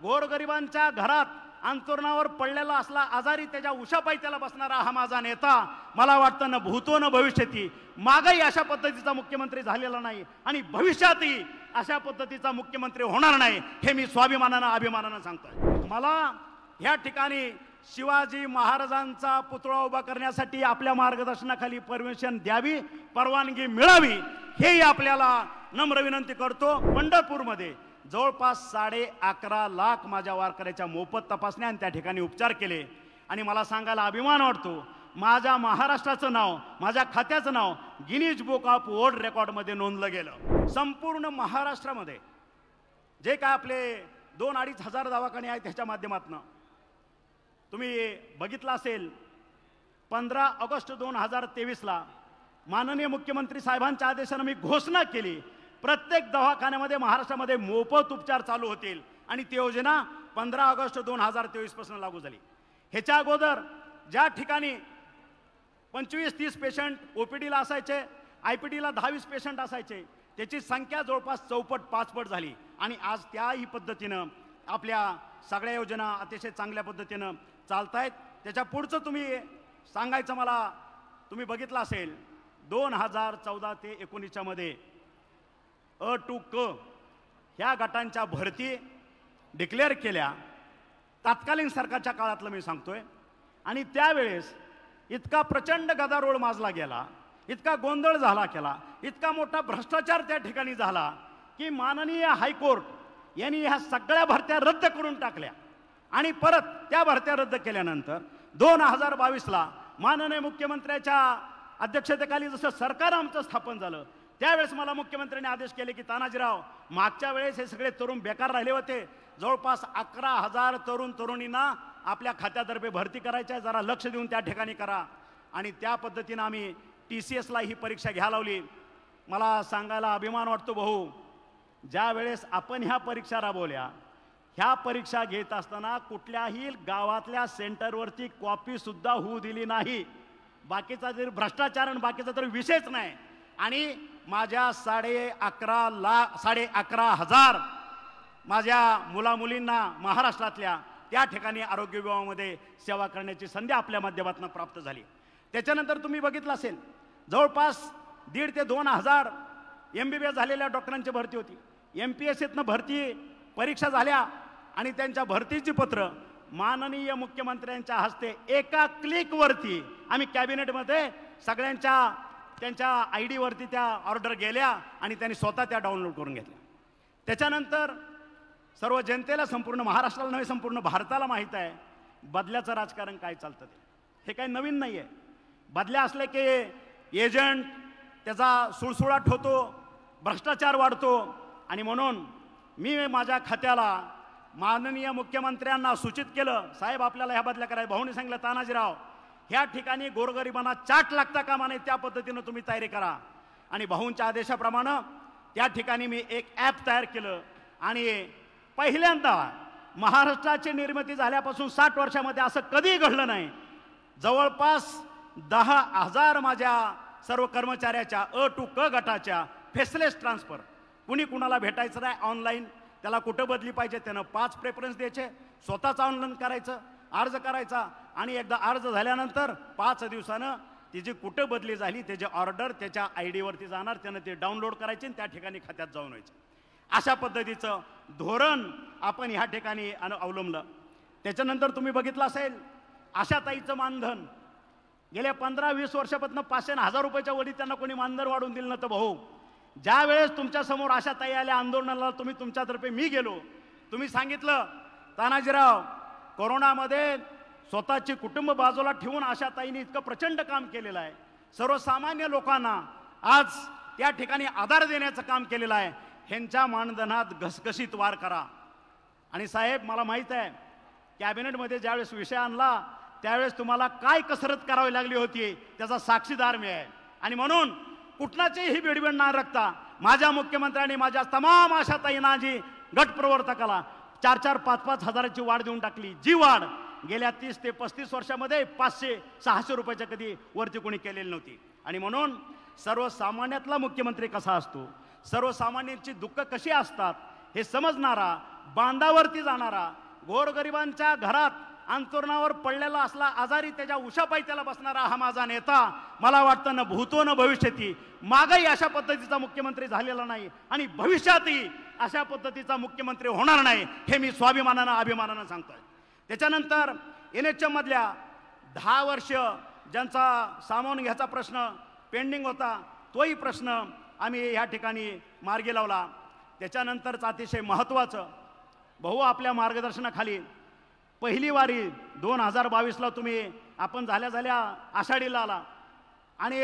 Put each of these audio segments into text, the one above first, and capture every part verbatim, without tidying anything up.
गोरगरिबांच्या घरात अंतरुणावर पडलेला असला आजारी त्याच्या उशापायी त्याला बसणारा हा माझा नेता मला वाटतं न भूतो न भविष्यती मागही अशा पद्धतीचा मुख्यमंत्री झालेला नाही आणि भविष्यातही अशा पद्धतीचा मुख्यमंत्री होणार नाही हे मी स्वाभिमानानं अभिमानानं सांगतोय। मला या ठिकाणी शिवाजी महाराजांचा पुतळा उभा करण्यासाठी आपल्या मार्गदर्शनाखाली परमिशन द्यावी, परवानगी मिळावी हेही आपल्याला नम्र विनंती करतो। पंढरपूरमध्ये जवळपास साडे अकरा लाख माझ्या वारकऱ्याच्या मोफत तपासण्या आणि त्या ठिकाणी उपचार केले आणि मला सांगायला अभिमान वाटतो माझ्या महाराष्ट्राचं नाव माझ्या खात्याचं नाव गिनीज बुक ऑफ वर्ल्ड रेकॉर्डमध्ये नोंदलं गेलं। संपूर्ण महाराष्ट्रामध्ये जे काय आपले दोन अडीच हजार दवाखाने आहेत त्याच्या माध्यमातून तुम्ही बघितलं असेल पंधरा ऑगस्ट दोन हजार तेवीसला माननीय मुख्यमंत्री साहेबांच्या आदेशानं मी घोषणा केली प्रत्येक दवाखान्यामध्ये महाराष्ट्रामध्ये मोफत उपचार चालू होतील आणि ती योजना पंधरा ऑगस्ट दोन हजार तेवीस पासून लागू झाली। ह्याच्या अगोदर ज्या ठिकाणी पंचवीस तीस पेशंट ओपीडीला असायचे आयपीडीला दहावीस पेशंट असायचे त्याची संख्या जवळपास चौपट पाचपट झाली आणि आज त्याही पद्धतीनं आपल्या सगळ्या योजना अतिशय चांगल्या पद्धतीनं चालत आहेत। त्याच्या पुढचं तुम्ही सांगायचं मला तुम्ही बघितलं असेल दोन हजार चौदा ते एकोणीसच्या मध्ये अ टू क ह्या गटांच्या भरती डिक्लेअर केल्या तत्कालीन सरकारच्या काळातलं मी सांगतोय आणि त्यावेळेस इतका प्रचंड गदारोळ माजला गेला इतका गोंधळ झाला केला इतका मोठा भ्रष्टाचार त्या ठिकाणी झाला की माननीय हायकोर्ट यांनी ह्या सगळ्या भरत्या रद्द करून टाकल्या आणि परत त्या भरत्या रद्द केल्यानंतर दोन हजार बावीसला माननीय मुख्यमंत्र्याच्या अध्यक्षतेखाली जसं सरकार आमचं स्थापन झालं त्यावेळेस मला मुख्यमंत्र्यांनी आदेश केले की तानाजीराव मागच्या वेळेस हे सगळे तरुण बेकार राहिले होते जवळपास अकरा हजार तरुण तरुणींना आपल्या खात्यातर्फे भरती करायच्या जरा लक्ष देऊन त्या ठिकाणी करा आणि त्या पद्धतीनं आम्ही टी सी एसला ही परीक्षा घ्यायला लावली। मला सांगायला अभिमान वाटतो भाऊ ज्या वेळेस आपण ह्या परीक्षा राबवल्या ह्या परीक्षा घेत असताना कुठल्याही गावातल्या सेंटरवरती कॉपी सुद्धा होऊ दिली नाही बाकीचा जरी भ्रष्टाचार आणि बाकीचा तरी विषयच नाही आणि माझ्या साडे अकरा लाख साडे अकरा हजार माझ्या मुलामुलींना महाराष्ट्रातल्या त्या ठिकाणी आरोग्य विभागामध्ये सेवा करण्याची संधी आपल्या माध्यमातून प्राप्त झाली। त्याच्यानंतर तुम्ही बघितलं असेल जवळपास दीड ते दोन हजार एम बी बी एस झालेल्या डॉक्टरांची भरती होती एम पी एस सीतनं भरती परीक्षा झाल्या आणि त्यांच्या भरतीची पत्र माननीय मुख्यमंत्र्यांच्या हस्ते एका क्लिकवरती आम्ही कॅबिनेटमध्ये सगळ्यांच्या त्यांच्या आय डीवरती त्या ऑर्डर गेल्या आणि त्यांनी स्वतः त्या डाउनलोड करून घेतल्या। त्याच्यानंतर सर्व जनतेला संपूर्ण महाराष्ट्राला नव्हे संपूर्ण भारताला माहीत आहे बदल्याचं राजकारण काय चालतं ते हे काही नवीन नाही आहे। बदल्या असले की एजंट त्याचा सुळसुळाट होतो भ्रष्टाचार वाढतो आणि म्हणून मी माझ्या खात्याला माननीय मुख्यमंत्र्यांना सूचित केलं साहेब आपल्याला ह्या बदल्या करायला भाऊनी सांगितलं तानाजीराव ह्या ठिकाणी गोरगरिबांना चाट लागता कामा नये त्या पद्धतीनं तुम्ही तयारी करा आणि भाऊंच्या आदेशाप्रमाणे त्या ठिकाणी मी एक ॲप तयार केलं आणि पहिल्यांदा महाराष्ट्राची निर्मिती झाल्यापासून साठ वर्षामध्ये असं कधीही घडलं नाही जवळपास दहा हजार माझ्या सर्व कर्मचाऱ्याच्या अ टू क गटाच्या फेसलेस ट्रान्सफर कुणी कुणाला भेटायचं नाही ऑनलाईन त्याला कुठं बदली पाहिजे त्यानं पाच प्रेफरन्स द्यायचे स्वतःच ऑनलाईन करायचं अर्ज करायचा आणि एकदा अर्ज झाल्यानंतर पाच दिवसानं ती जी कुठं बदली झाली त्याची ऑर्डर त्याच्या आय डीवरती जाणार त्यानं ते डाउनलोड करायचे आणि त्या ठिकाणी खात्यात जाऊन व्हायचं अशा पद्धतीचं धोरण आपण ह्या ठिकाणी अवलंबलं। त्याच्यानंतर तुम्ही बघितलं असेल आशाताईचं मानधन गेल्या पंधरा वीस वर्षापासून पाचशे हजार रुपयाच्या वरी त्यांना कोणी मानधन वाढवून दिलं नव्हतं भाऊ ज्या वेळेस तुमच्यासमोर आशाताई आल्या आंदोलनाला तुम्ही तुमच्यातर्फे मी गेलो तुम्ही सांगितलं तानाजीराव कोरोनामध्ये स्वतःची कुटुंब बाजूला ठेवून आशाताईंनी इतकं प्रचंड काम केलेलं आहे सर्वसामान्य लोकांना आज त्या ठिकाणी आधार देण्याचं काम केलेलं आहे ह्यांच्या मानधनात घसघशीत वाढ करा आणि साहेब मला माहीत आहे कॅबिनेटमध्ये ज्यावेळेस विषय आणला त्यावेळेस तुम्हाला काय कसरत करावी लागली होती त्याचा साक्षीदार मी आहे आणि म्हणून कुठलाचीही बिडबिड न राखता माझ्या मुख्यमंत्र्यांनी माझ्या तमाम आशाताईंना जी गटप्रवर्तकाला चार चार पाच पाच हजाराची वाढ देऊन टाकली जी वाढ गेल्या तीस ते पस्तीस वर्षामध्ये पाचशे सहाशे रुपयाच्या कधी वरती कोणी केलेली नव्हती आणि म्हणून सर्वसामान्यातला मुख्यमंत्री कसा असतो सर्वसामान्यांची दुःख कशी असतात हे समजणारा बांधावरती जाणारा, गोरगरिबांच्या घरात अंतरुणावर पडलेला असला आजारी त्याच्या उशापायी त्याला बसणारा हा माझा नेता, मला वाटतं न भूतो न भविष्यती मागही अशा पद्धतीचा मुख्यमंत्री झालेला नाही आणि भविष्यातही अशा पद्धतीचा मुख्यमंत्री होणार नाही, हे मी स्वाभिमानानं अभिमानानं सांगतोय. त्याच्यानंतर एन एच एम मधल्या दहा वर्ष ज्यांचा सामावून घ्यायचा प्रश्न पेंडिंग होता, तोही प्रश्न आम्ही या ठिकाणी मार्गी लावला. त्याच्यानंतरच अतिशय महत्त्वाचं, भाऊ आपल्या मार्गदर्शनाखाली पहिली वारी दोन हजार बावीसला तुम्ही आपण झाल्या झाल्या आषाढीला आला आणि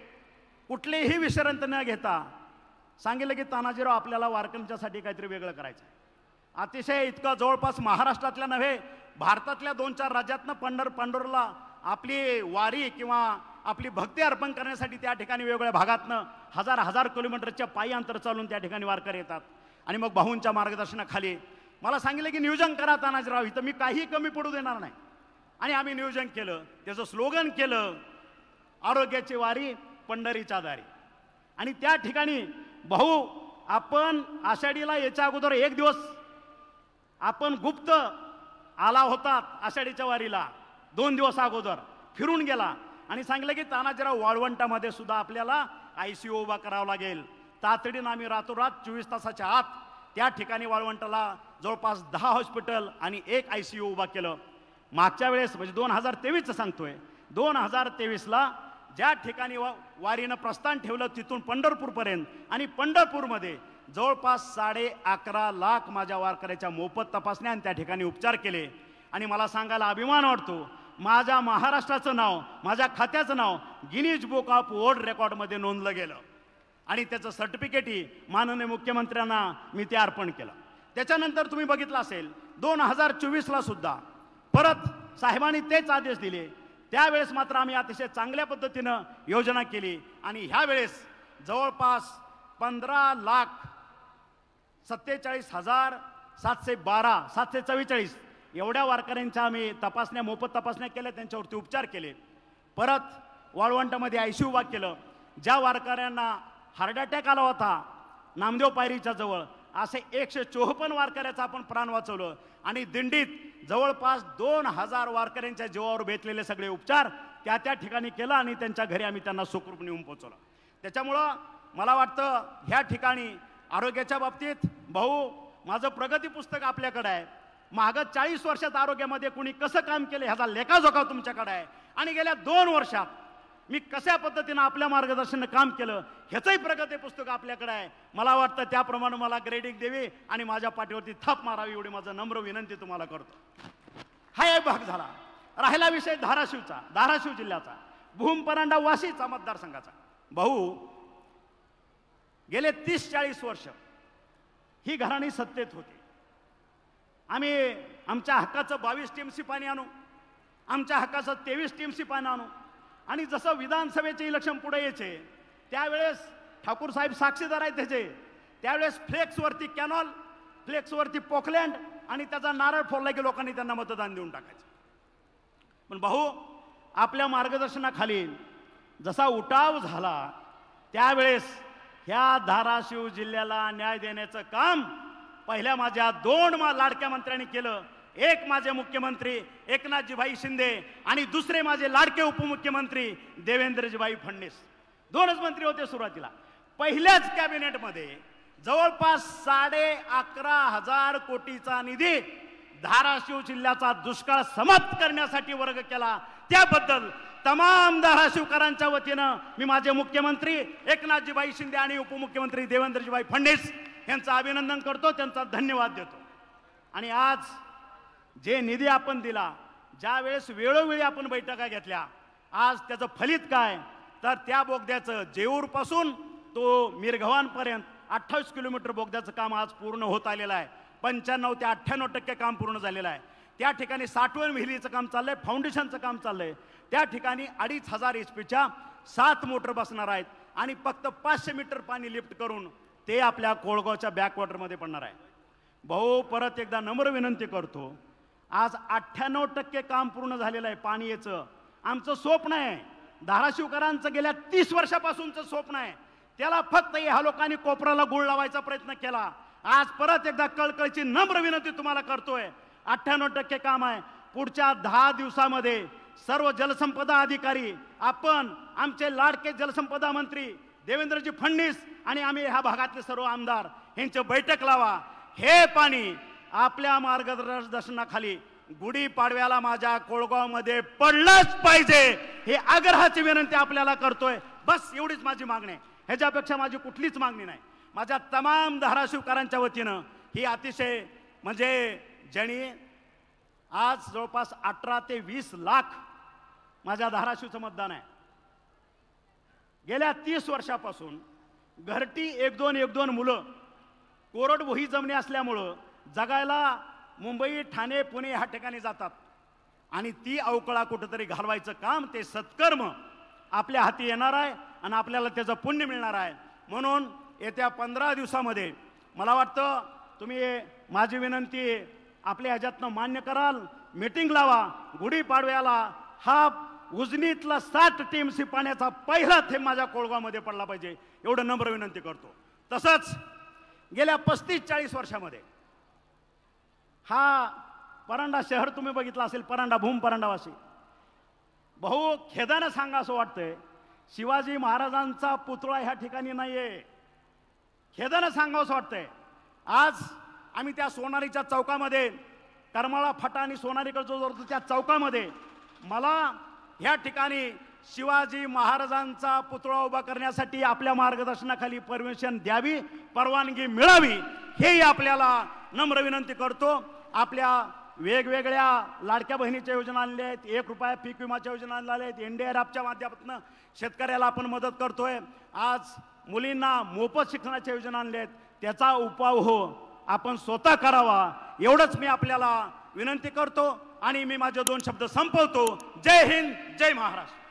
कुठलीही विश्रांत न घेता सांगितलं की तानाजीराव आपल्याला वारकऱ्यांच्यासाठी काहीतरी वेगळं करायचं आहे. अतिशय इतकं जवळपास महाराष्ट्रातल्या नव्हे भारतातल्या दोन चार राज्यातनं पंढर पंढरला आपली वारी किंवा आपली भक्ती अर्पण करण्यासाठी त्या ठिकाणी वेगवेगळ्या भागातनं हजार हजार किलोमीटरच्या पायी अंतर चालून त्या ठिकाणी वारकरी येतात. आणि मग भाऊंच्या मार्गदर्शनाखाली मला सांगितलं की नियोजन करा तानाजीराव, इथं मी काही कमी पडू देणार नाही. आणि आम्ही नियोजन केलं, त्याचं स्लोगन केलं, आरोग्याची वारी पंढरीच्या दारी. आणि त्या ठिकाणी भाऊ आपण आषाढीला याच्या अगोदर एक दिवस आपण गुप्त आला होता आषाढीच्या वारीला, दोन दिवस अगोदर फिरून गेला आणि सांगितलं की तानाजीराव वाळवंटामध्ये सुद्धा आपल्याला आय सी यू उभा करावा लागेल. तातडीनं आम्ही रातोरात चोवीस तासाच्या आत त्या ठिकाणी वाळवंटाला जवळपास दहा हॉस्पिटल आणि एक आय सी यू उभा केलं. मागच्या वेळेस म्हणजे दोन हजार तेवीसचं सांगतोय, दोन हजार तेवीसला ज्या ठिकाणी वा वारीनं प्रस्थान ठेवलं तिथून पंढरपूरपर्यंत आणि पंढरपूरमध्ये जवळपास साडे अकरा लाख माझ्या वारकऱ्याच्या मोफत तपासण्या आणि त्या ठिकाणी उपचार केले. आणि मला सांगायला अभिमान वाटतो, माझ्या महाराष्ट्राचं नाव, माझ्या खात्याचं नाव गिनीज बुक ऑफ वर्ल्ड रेकॉर्डमध्ये नोंदलं गेलं आणि त्याचं सर्टिफिकेटही माननीय मुख्यमंत्र्यांना मी ते अर्पण केलं. त्याच्यानंतर तुम्ही बघितलं असेल दोन हजार चोवीसला सुद्धा परत साहेबांनी तेच आदेश दिले. त्यावेळेस मात्र आम्ही अतिशय चांगल्या पद्धतीनं योजना केली आणि ह्या वेळेस जवळपास पंधरा लाख सत्तेचाळीस हजार सातशे बारा सातशे चव्वेचाळीस एवढ्या वारकऱ्यांच्या आम्ही तपासण्या मोफत तपासण्या केल्या, त्यांच्यावरती उपचार केले. परत वाळवंटामध्ये आय सी यू उभा केलं. ज्या वारकऱ्यांना हार्ट अटॅक आला होता नामदेव पायरीच्या जवळ, असे एकशे चोपन्न वारकऱ्याचं आपण प्राण वाचवलं आणि दिंडीत जवळपास दोन हजार वारकऱ्यांच्या जीवावर बेतलेले सगळे उपचार त्या त्या ठिकाणी केलं आणि त्यांच्या घरी आम्ही त्यांना सुखरूप नेऊन पोहोचवलं. त्याच्यामुळं मला वाटतं ह्या ठिकाणी आरोग्याच्या बाबतीत भाऊ माझं प्रगती पुस्तक आपल्याकडे आहे. मागं चाळीस वर्षात आरोग्यामध्ये कुणी कसं काम केलं ह्याचा लेखाजोखा तुमच्याकडे आहे आणि गेल्या दोन वर्षात मी कशा पद्धतीनं आपल्या मार्गदर्शनानं काम केलं ह्याचंही प्रगती पुस्तक आपल्याकडे आहे. मला वाटतं त्याप्रमाणे मला ग्रेडिंग द्यावी आणि माझ्या पाठीवरती थाप मारावी एवढी माझं नम्र विनंती तुम्हाला करतो. हा एक भाग झाला. राहिला विषय धाराशिवचा, धाराशिव जिल्ह्याचा, भूम परांडा वाशीचा मतदारसंघाचा. भाऊ गेले तीस चाळीस वर्ष ही घराणी सत्तेत होती. आम्ही आमच्या हक्काचं बावीस टीएमसी पाणी आणू, आमच्या हक्काचं तेवीस टीएमसी पाणी आणू आणि जसं विधानसभेचे इलेक्शन पुढे यायचे त्यावेळेस ठाकूर साहेब साक्षीदार आहेत त्याचे, त्यावेळेस फ्लेक्सवरती कॅनॉल, फ्लेक्सवरती पोकलँड आणि त्याचा नारळ फोडला की लोकांनी त्यांना मतदान देऊन टाकायचं. पण भाऊ आपल्या मार्गदर्शनाखाली जसा उठाव झाला त्यावेळेस ह्या धाराशिव जिल्ह्याला न्याय देण्याचं काम पहिल्या माझ्या दोन मा लाडक्या मंत्र्यांनी केलं. एक माझे मुख्यमंत्री एकनाथजीभाई शिंदे आणि दुसरे माझे लाडके उपमुख्यमंत्री देवेंद्रजीभाई फडणवीस. दोनच मंत्री होते सुरुवातीला. पहिल्याच कॅबिनेटमध्ये जवळपास साडे अकरा हजार कोटीचा निधी धाराशिव जिल्ह्याचा दुष्काळ समाप्त करण्यासाठी वर्ग केला. त्याबद्दल तमाम धाराशिवकरांच्या वतीनं मी माझे मुख्यमंत्री एकनाथजीभाई शिंदे आणि उपमुख्यमंत्री देवेंद्रजीभाई फडणवीस यांचं अभिनंदन करतो, त्यांचा धन्यवाद देतो. आणि आज जे निधी आपण दिला, ज्या वेळेस वेळोवेळी आपण बैठका घेतल्या, आज त्याचं फलित काय तर त्या बोगद्याचं जेऊरपासून तो मिरघवानपर्यंत अठ्ठावीस किलोमीटर बोगद्याचं काम आज पूर्ण होत आलेलं आहे. पंच्याण्णव ते अठ्ठ्याण्णव टक्के काम पूर्ण झालेलं आहे. त्या ठिकाणी साठवण विहिरीचं काम चाललंय, फाउंडेशनचं काम चाललंय. त्या ठिकाणी अडीच हजार एच पीच्या सात मोटर बसणार आहेत आणि फक्त पाचशे मीटर पाणी लिफ्ट करून ते आपल्या कोळगावच्या बॅकवॉटरमध्ये पडणार आहे. भाऊ परत एकदा नम्र विनंती करतो, आज अठ्ठ्याण्णव टक्के काम पूर्ण झालेलं आहे. पाणी याचं आमचं स्वप्न आहे, धाराशिवकरांचं गेल्या तीस वर्षापासूनचं स्वप्न आहे. त्याला फक्त ह्या लोकांनी कोपराला गुळ लावायचा प्रयत्न केला आज परत एकदा कळकळीची नम्र विनंती तुम्हाला करतोय, अठ्ठ्याण्णव टक्के काम आहे. पुढच्या दहा दिवसामध्ये सर्व जलसंपदा अधिकारी, आपण आमचे लाडके जलसंपदा मंत्री देवेंद्रजी फडणवीस आणि आम्ही ह्या भागातले सर्व आमदार यांची बैठक लावा. हे पाणी आपल्या मार्गदर्शनाखाली गुढीपाडव्याला माझ्या कोळगावमध्ये पडलंच पाहिजे, हे आग्रहाची विनंती आपल्याला करतोय. बस एवढीच माझी मागणी आहे, ह्याच्यापेक्षा माझी कुठलीच मागणी नाही. माझ्या तमाम धाराशिवकरांच्या वतीनं ही अतिशय म्हणजे ज्यांनी आज जवळपास अठरा ते वीस लाख माझ्या धाराशिवचं मतदान आहे. गेल्या तीस वर्षापासून घरटी एक दोन एक दोन मुलं कोरडवाही जमिनी असल्यामुळं जगायला मुंबई ठाणे पुणे ह्या ठिकाणी जातात आणि ती अवकळा कुठंतरी घालवायचं काम, ते सत्कर्म आपल्या हाती येणार आहे आणि आपल्याला त्याचं पुण्य मिळणार आहे. म्हणून येत्या पंधरा दिवसामध्ये मला वाटतं तुम्ही माझी विनंती आपल्या ह्याच्यातनं मान्य कराल. मीटिंग लावा. गुढीपाडव्याला हा उजनीतला साठ टीएमसी पाण्याचा पहिला थेंब माझ्या कोळगावमध्ये पडला पाहिजे, एवढं नम्र विनंती करतो. तसंच गेल्या पस्तीस चाळीस वर्षामध्ये हा परांडा शहर तुम्ही बघितलं असेल, परांडा भूम परांडावासी, भाऊ खेदानं सांगा असं वाटतंय शिवाजी महाराजांचा पुतळा ह्या ठिकाणी नाहीये. खेदानं सांगावं असं वाटतंय. आज आम्ही त्या सोनारीच्या चौकामध्ये, करमाळा फाटा आणि सोनारीकडे जो जोडतो त्या चौकामध्ये मला ह्या ठिकाणी शिवाजी महाराजांचा पुतळा उभा करण्यासाठी आपल्या मार्गदर्शनाखाली परमिशन द्यावी, परवानगी मिळावी, हेही आपल्याला नम्र विनंती करतो. आपल्या वेगवेगळ्या लाडक्या बहिणीच्या योजना आणल्या आहेत, एक रुपया पीक विमाच्या योजना आणल्या आहेत, एनडीआरएफच्या माध्यमातून शेतकऱ्याला आपण मदत करतोय. आज मुलींना मोफत शिक्षणाच्या योजना आणल्या आहेत, त्याचा उपभोग आपण स्वतः करावा, एवढंच मी आपल्याला विनंती करतो आणि मी माझे दोन शब्द संपवतो. जय हिंद, जय महाराष्ट्र.